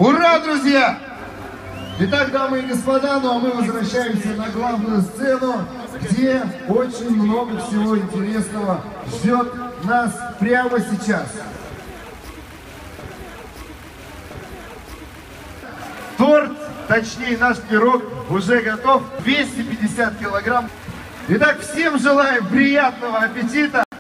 Ура, друзья! Итак, дамы и господа, ну а мы возвращаемся на главную сцену, где очень много всего интересного ждет нас прямо сейчас. Торт, точнее наш пирог, уже готов, 250 килограмм. Итак, всем желаем приятного аппетита!